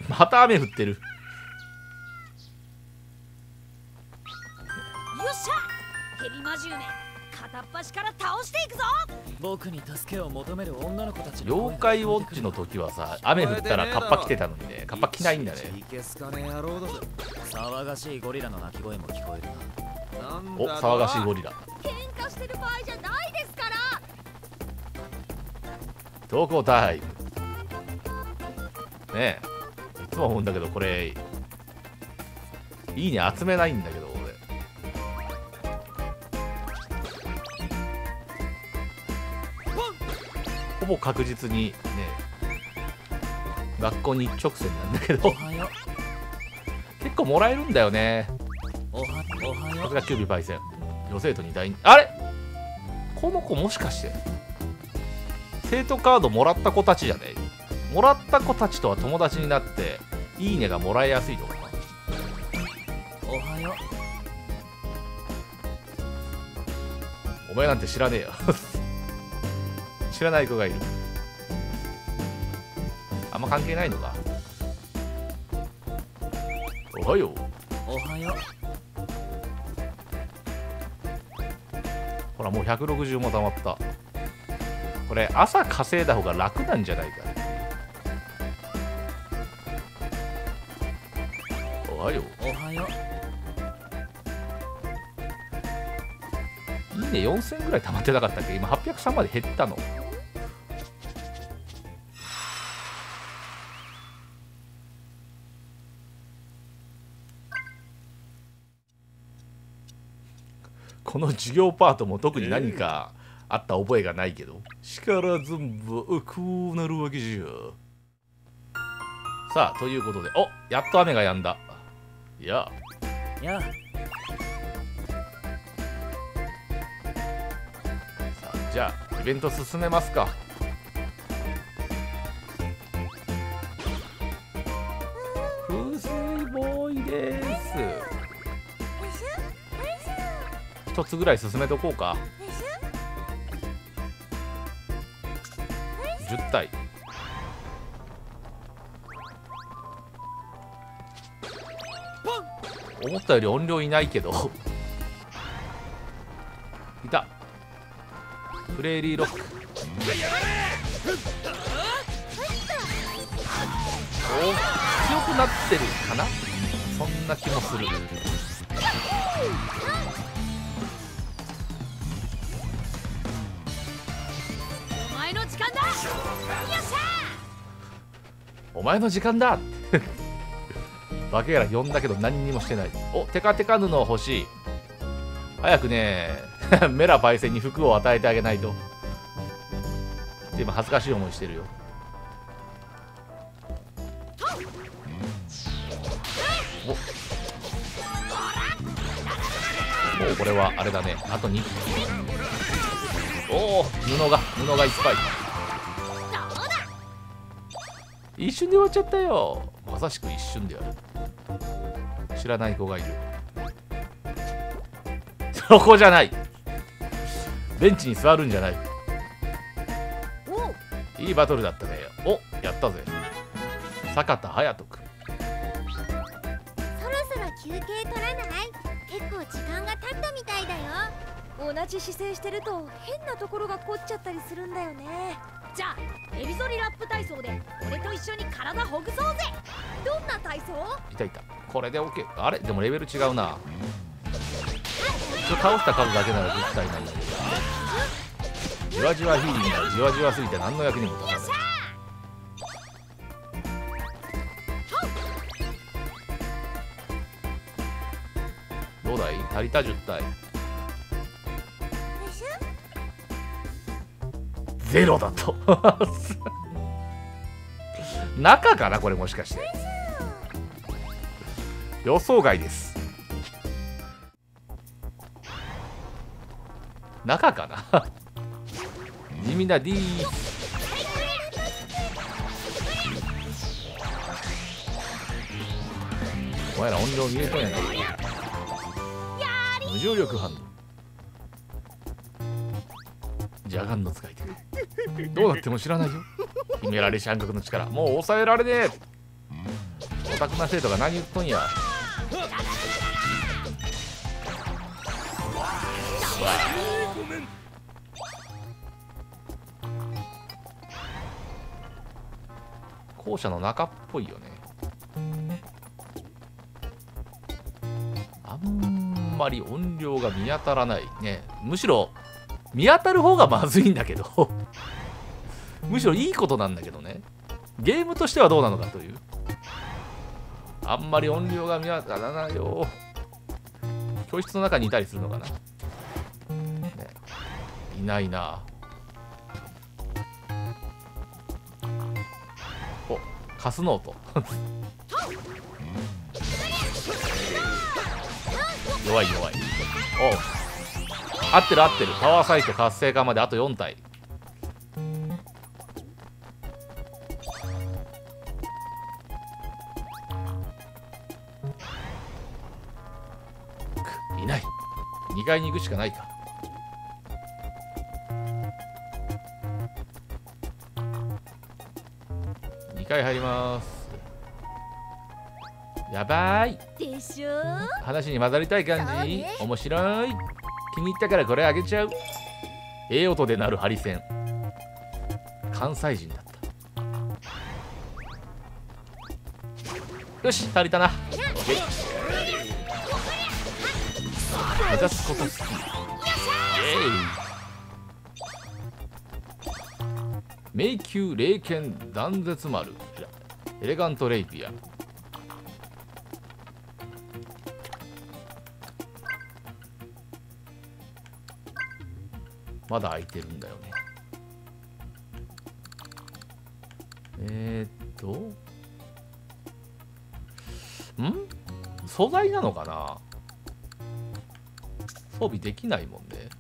また雨降ってる。 よっしゃ、ヘビマジューメ片っ端から倒していくぞ。 僕に助けを求める女の子たちの妖怪ウォッチの時はさ、雨降ったらカッパ来てたのにね、カッパ来ないんだね。 いけすかね野郎だぜ。騒がしいゴリラの鳴き声も聞こえるな。 お、騒がしいゴリラ。 喧嘩してる場合じゃないですから。 投稿タイム。ねえ、いつも思うんだけど、これいいね集めないんだけど俺。ほぼ確実にね、学校に一直線なんだけど、結構もらえるんだよね。 おはよさすがキュービーパイセン。女生徒に大人気。あれ、この子もしかして生徒カードもらった子たちじゃねえ。もらった子たちとは友達になっていいねがもらいやすいとかな。 おはよお前なんて知らねえよ知らない子がいる。あんま関係ないのか。おはよう。 おはよほらもう160も溜まった。これ朝稼いだ方が楽なんじゃないか。おはよう。 おはよいいね4000ぐらい溜まってなかったっけ。今803まで減ったの。この授業パートも特に何かあった覚えがないけど、力全部こうなるわけじゃ。さあということで、お、やっと雨が止んだ。いややさあじゃあイベント進めますか。風水ボーイです。一つぐらい進めとこうか。10体。思ったより音量いないけどいた。プレーリーロック。お、強くなってるかな、そんな気もする。 お前の時間だ。よっしゃ。 お前の時間だバケラ呼んだけど何にもしてない。お、テカテカ布欲しい。早くねメラパイセンに服を与えてあげないと。今恥ずかしい思いしてるよ。もうこれはあれだね。あと2。おお、布がいっぱい。一瞬で終わっちゃったよ。まさしく一瞬でやる。知らない子がいる。そこじゃない。ベンチに座るんじゃない。いいバトルだったね。お、やったぜ。坂田隼人君。 そろそろ休憩取らない？結構時間が経ったみたいだよ。 同じ姿勢してると変なところが凝っちゃったりするんだよね。じゃあエビゾリラップ体操で俺と一緒に体ほぐそうぜ。どんな体操？ いたいた。これで OK。あれでもレベル違うな。倒した数だけなら絶対ない。じわじわヒーリングがじわじわすぎて何の役にも立たない。どうだい、足りた10体。ゼロだと中かなこれ、もしかして予想外です。中かな地味な D。 お前ら音量見えとんやないか。無重力反応。邪眼の使い手。どうなっても知らないよ。決められし暗黒の力、もう抑えられねえ。 オタクな生徒が何言っとんや。校舎の中っぽいよね。あんまり音量が見当たらないね。むしろ見当たる方がまずいんだけどむしろいいことなんだけどね。ゲームとしてはどうなのかという。あんまり音量が見当たらないよ。教室の中にいたりするのかな、ね、いないな。お、カスノート弱い弱い。おう、合ってる合ってる。パワーサイト活性化まであと4体。いない。2階に行くしかないか。2階入ります。やばいでしょ。 話に混ざりたい感じ、 ね、 面白い。気に入ったからこれあげちゃう。ええ音で鳴るハリセン。関西人だった。よし、足りたな。目指すこと好き。イエーイ。迷宮霊剣断絶丸、エレガントレイピア。まだ空いてるんだよね。素材なのかな。装備できないもんね。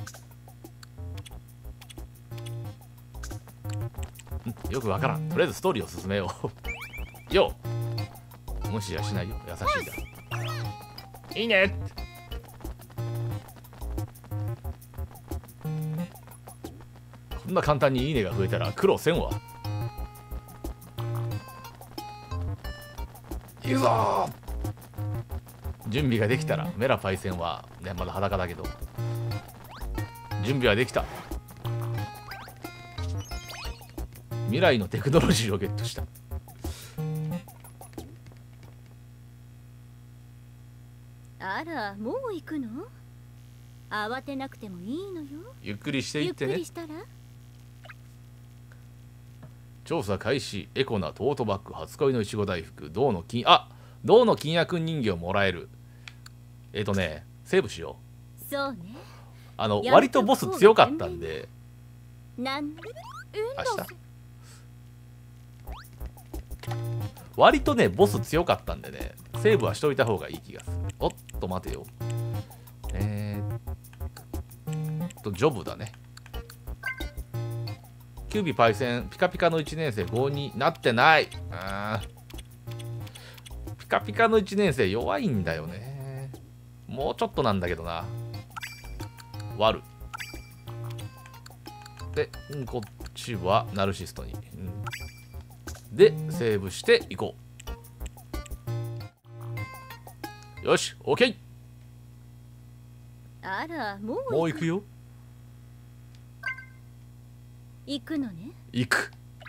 よくわからん。とりあえずストーリーを進めようよう。無視はしないよ。優しいだ。いいね。こんな簡単にいいねが増えたら苦労せんわ。いくぞー。準備ができたらメラパイセンは、ね、まだ裸だけど準備はできた。未来のテクノロジーをゲットした。 あら、もう行くの？慌てなくてもいいのよ。 ゆっくりしていってね。 ゆっくりしたら？ 調査開始。エコなトートバッグ、初恋のいちご大福、銅の金也くん人形もらえる。セーブしよう。そうね。 割とボス強かったんで。 明日割とねボス強かったんでね、セーブはしといた方がいい気がする。おっと待てよ。ジョブだね。キュービパイセンピカピカの1年生5になってない。ピカピカの1年生弱いんだよね。もうちょっとなんだけどな。割るで、こっちはナルシストに、でセーブしていこう。よし OK。 あら、もう行くよ。 行くのね。 行く。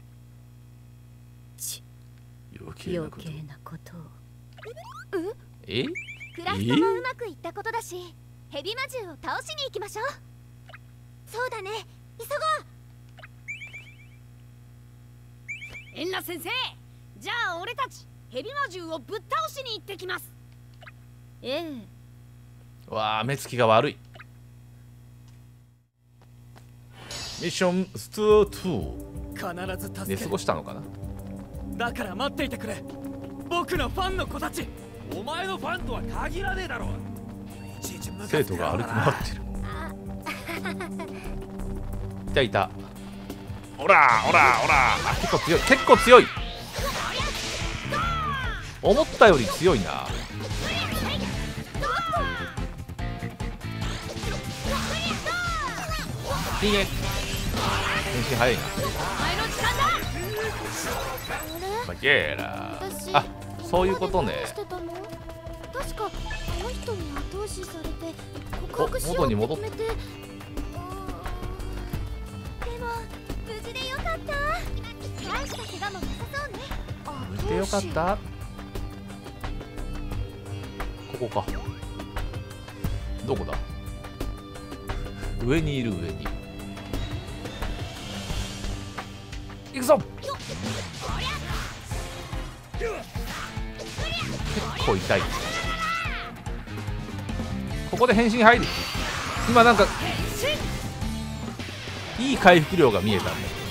余計なことを。 クラフトもうまくいったことだし、ヘビ魔獣を倒しに行きましょう。そうだね、急ごう。 エンラ先生、じゃあ俺たちヘビ魔獣をぶっ倒しに行ってきます。 わあ、目つきが悪い。ミッションスタート。 必ず助ける。 寝過ごしたのかな。 だから待っていてくれ、僕のファンの子たち。 お前のファンとは限らねえだろ。 生徒が歩き回ってる。いたいた。おらおらおら。結構強い、結構強い。思ったより強いな。いいね。変身早いな。バケーラ。 そういうことね。 してたの？確かあの人に後押しされて告白しようって決めて。でも無事でよかった。大した怪我もなさそうね。 無事でよかった。ここか。どこだ。上にいる、上に行くぞ。結構痛い。ここで変身入る。今なんかいい回復量が見えたんだ。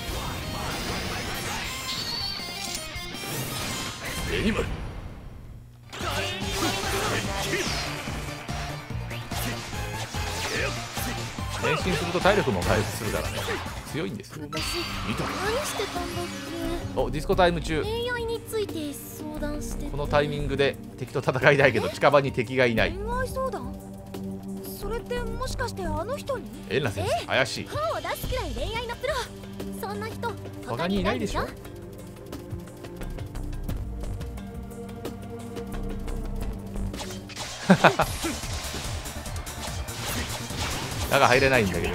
変身すると体力も回復するからね、強いんですよ。 私何してたんだっけ。 お、ディスコタイム中。 恋愛について相談してて。 このタイミングで敵と戦いたいけど近場に敵がいない。 恋愛相談？それってもしかしてあの人に？ エンナ先生、怪しい。 本を出すくらい恋愛のプロ。そんな人他にいないでしょ。中入れないんだけど、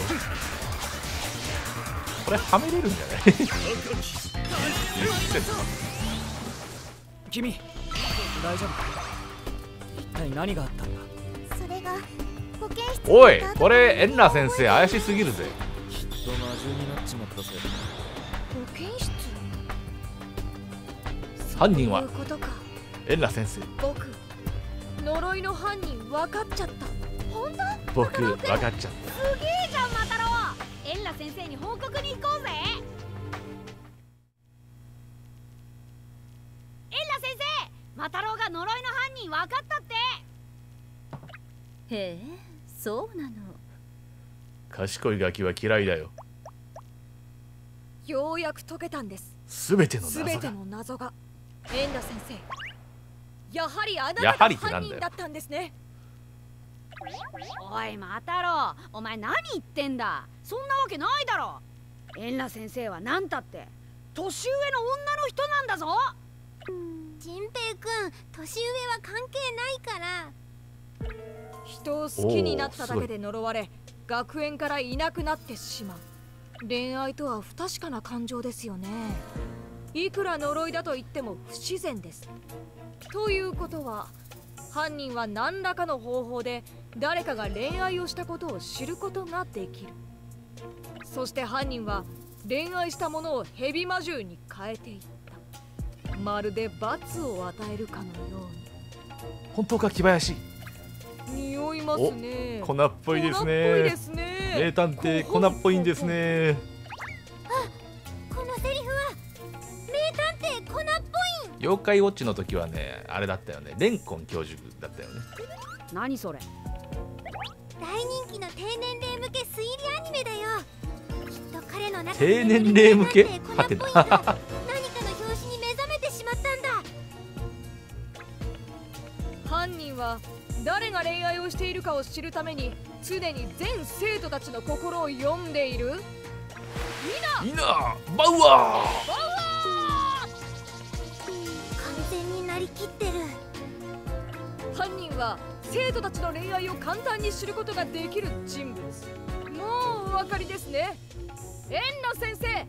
これはめれるんじゃない君大丈夫か。一体何があったんだ。 それが保健室。 おい、これエンナ先生怪しすぎるぜ。 きっと魔獣になっちまったぜ。 保健室？ 犯人はそういうことか。 エンナ先生。 僕呪いの犯人分かっちゃった。 本当？ 僕分かっちゃった。 すげえじゃんマタロウ。エンラ先生に報告に行こうぜ。エンラ先生、マタロウが呪いの犯人分かったって。 へえ、そうなの。 賢いガキは嫌いだよ。 ようやく解けたんです。 すべての謎が。 すべての謎が。エンラ先生、やはりあなたやはがりってなんだよ犯人だったんですね。 おいマタロウ、お前何言ってんだ。そんなわけないだろ。エンラ先生は何たって年上の女の人なんだぞ。 ジンペイ君、年上は関係ないから。 人を好きになっただけで呪われ、学園からいなくなってしまう。恋愛とは不確かな感情ですよね。いくら呪いだと言っても不自然です。ということは犯人は何らかの方法で誰かが恋愛をしたことを知ることができる。そして犯人は恋愛したものをヘビ魔獣に変えていった。まるで罰を与えるかのように。 本当か、木林。 匂いますね。 粉っぽいです粉っぽいでね。 すね。 名探偵粉っぽいんですね。 このセリフは名探偵粉っぽい。 妖怪ウォッチの時はね、あれだったよね。レンコン教授だったよね。 何それ。 大人気の低年齢向け推理アニメだよ。きっと彼の中低年齢向け名探偵粉っぽいが何かの拍子に目覚めてしまったんだ。 犯人は誰が恋愛をしているかを知るために常に全生徒たちの心を読んでいる。 いなバウアー。 完全になりきってる。 犯人は生徒たちの恋愛を簡単に知ることができる人物。もうお分かりですね。エンナ先生。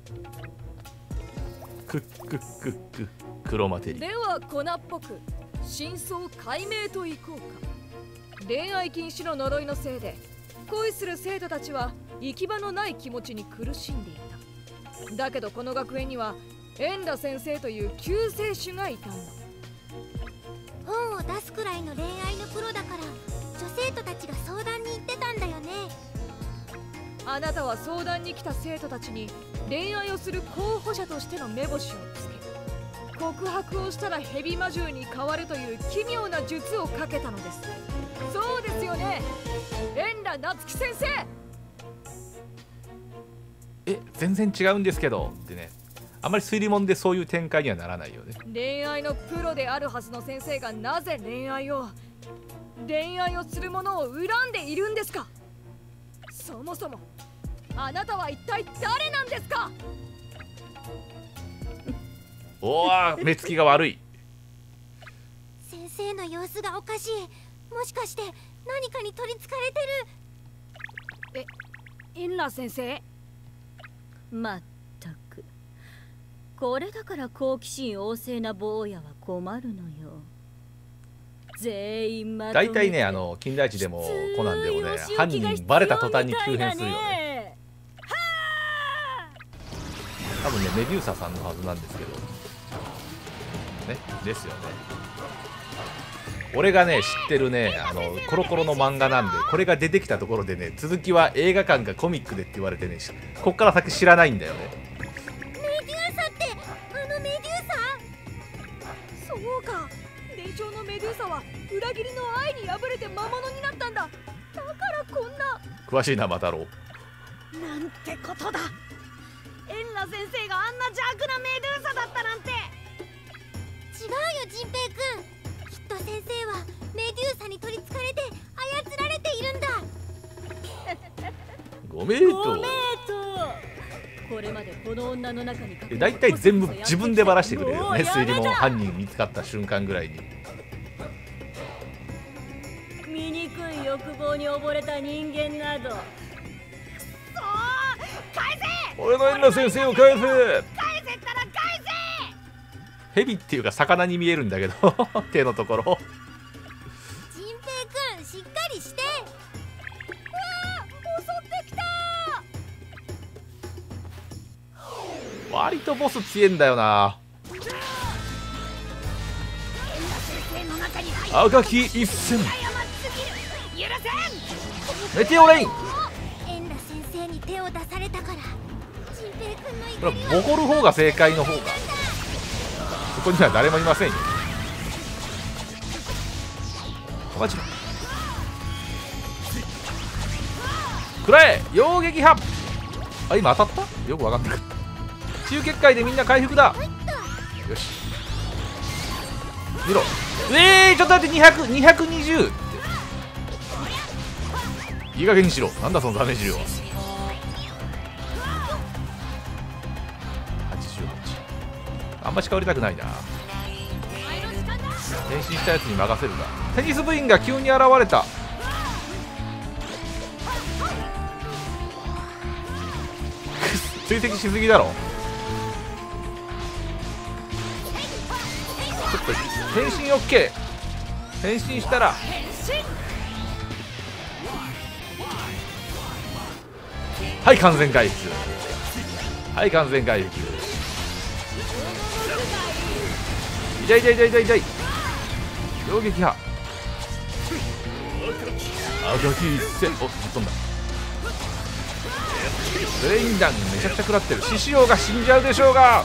クックックッククロマテリ。 では粉っぽく真相解明といこうか。恋愛禁止の呪いのせいで恋する生徒たちは行き場のない気持ちに苦しんでいた。だけどこの学園にはエンダ先生という救世主がいたんだ。 本を出すくらいの恋愛のプロだから女生徒たちが相談に行ってたんだよね。 あなたは相談に来た生徒たちに恋愛をする候補者としての目星をつけ、告白をしたらヘビ魔獣に変わるという奇妙な術をかけたのです。そうですよね、エンラ夏樹先生。 全然違うんですけどってね。あまり推理物でそういう展開にはならないよね。 恋愛のプロであるはずの先生がなぜ恋愛をする者を恨んでいるんですか。そもそもあなたは一体誰なんですか。 おお、目つきが悪い。 生の様子がおかしい。もしかして何かに取りつかれてる。 エンラ先生。 まったく、これだから好奇心旺盛な坊やは困るのよ。全員まとめて大体ね、金田一でもコナンでもね、犯人バレた途端に急変するよね。多分ね、メデューサさんのはずなんですけどね、ですよね。俺がね知ってるね、コロコロの漫画なんで、これが出てきたところでね、続きは映画館かコミックでって言われてね、こっから先知らないんだよね。 メデューサってあのメデューサ？ そうか、伝承のメデューサは裏切りの愛に敗れて魔物になったんだ。だからこんな。 詳しいなマタロウ。 なんてことだ。エンラ先生があんな邪悪なメデューサだったなんて。 違うよジンペイ君、きっと先生はメデューサに取りつかれて操られているんだ。 ごめんと。 ごめんと。これまでこの女の中に隠れだいたい全部自分でバラしてくれるよね、推理も犯人見つかった瞬間ぐらいに。 醜い欲望に溺れた人間など。 返せ。 俺のエンラ先生を返せ。 返せったら返ヘビっていうか魚に見えるんだけど手のところ。 ジンペイ君しっかりして。 割とボス強えんだよな。赤き一戦メテオレイン。 エンラ先生に手を出されたから、ジンペイ君のこれはボコる方が正解の方が。そこには誰もいませんよ。お待ちろ。くらえ溶撃波。あ、今当たった？よくわかんない。中結界でみんな回復だ。よし見ろ。ちょっと待って、220。いい加減にしろ。なんだそのダメージ量は。88。あんま近寄りたくないな。変身したやつに任せるな。テニス部員が急に現れた。追跡しすぎだろ。ちょっと変身 OK。 変身したらはい完全回復。はい完全回復。痛い痛い痛い痛い痛い。衝撃波。赤き一戦。お、吹っ飛んだ。ブレイン弾めちゃくちゃ食らってる。獅子王が死んじゃうでしょうが。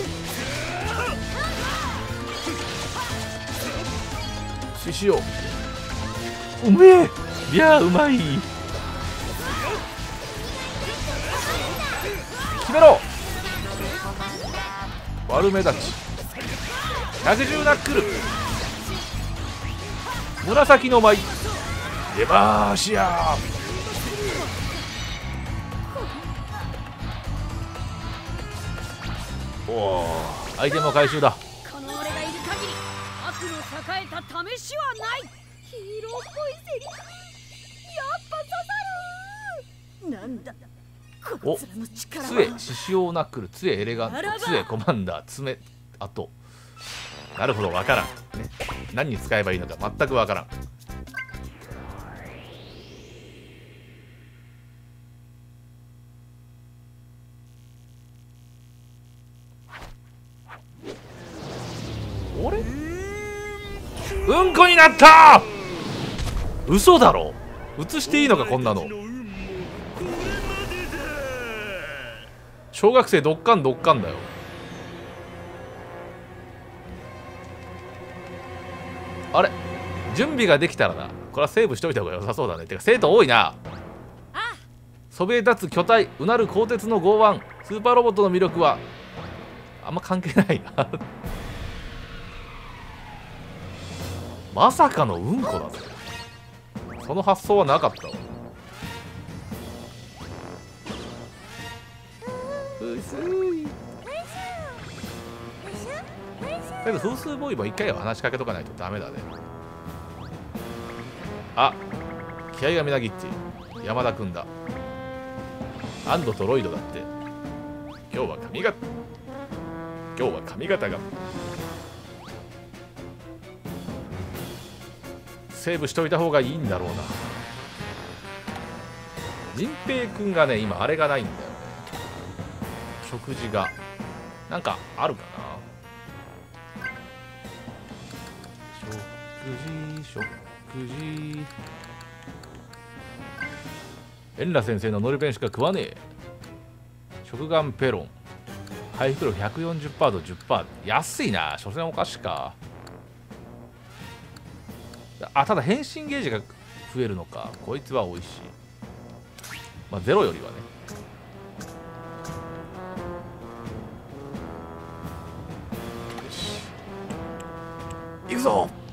獅子王うめえ。いやうまい。決めろ。悪目立ち。110ナックル。紫の舞。出まーしや。おお、アイテムの回収だ。 この俺がいる限り悪の栄えた試しはない。 ヒーローっぽいセリフ。やっぱ刺さる。 なんだお、 こちらの力は。 杖、獅子王ナックル、杖エレガント、杖コマンダー、爪、あと。なるほど、わからん、ね。何に使えばいいのか全くわからん。あれ？うんこになった。嘘だろ。映していいのかこんなの。小学生どっかんどっかんだよ。あれ、準備ができたらな。これはセーブしといた方が良さそうだね。てか生徒多いな。そびえ立つ巨体、うなる鋼鉄の剛腕。スーパーロボットの魅力はあんま関係ないな。まさかのうんこだぜ。その発想はなかったわ。薄い。 だけど風数ボーイも一回は話しかけとかないとダメだね。あ、気合がみなぎって山田君だ。アンドとロイドだって。今日は髪型がセーブしといた方がいいんだろうな。仁平君がね、今あれがないんだよね。食事がなんかあるかな。食事エンラ先生のノルペンしか食わねえ。食玩ペロン回復力 140% と 10%。 安いな。所詮お菓子か。あ、ただ変身ゲージが増えるのか。こいつは美味しい。まあゼロよりはね。よし、行くぞ。